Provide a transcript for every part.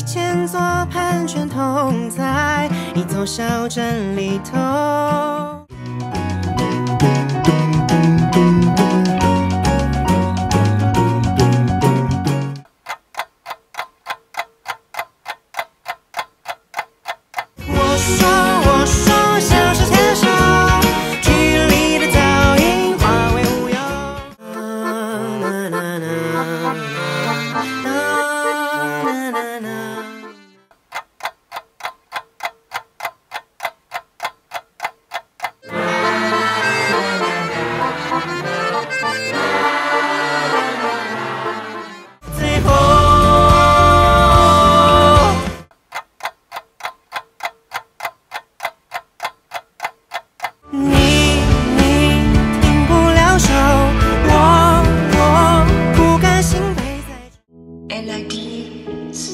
前座盘旋同在一座小镇里头。我说，像是天手，距离的倒影化为乌有。最后。 你停不了手，我不甘心陪在。I like this.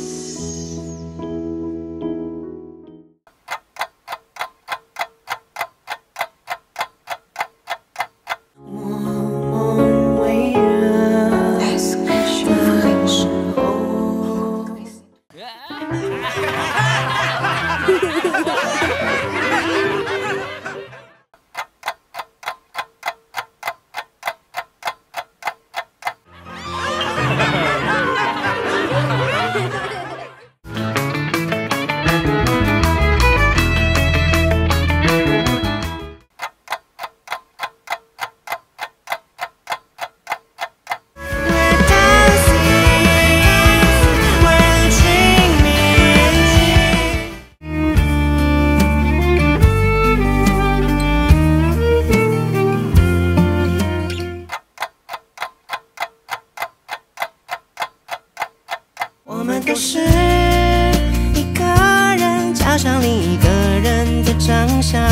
默默为人的时候。我们都是一个人加上另一个人的长相。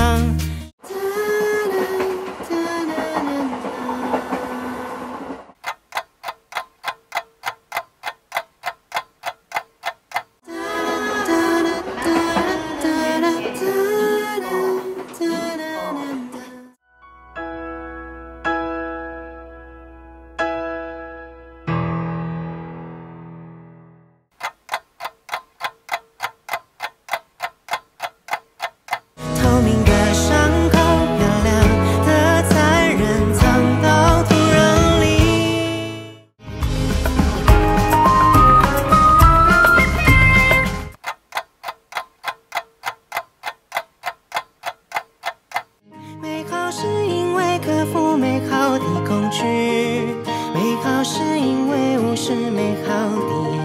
透明的伤口，漂亮的残忍藏到土壤里。美好是因为克服美好的恐惧，美好是因为无视美好的。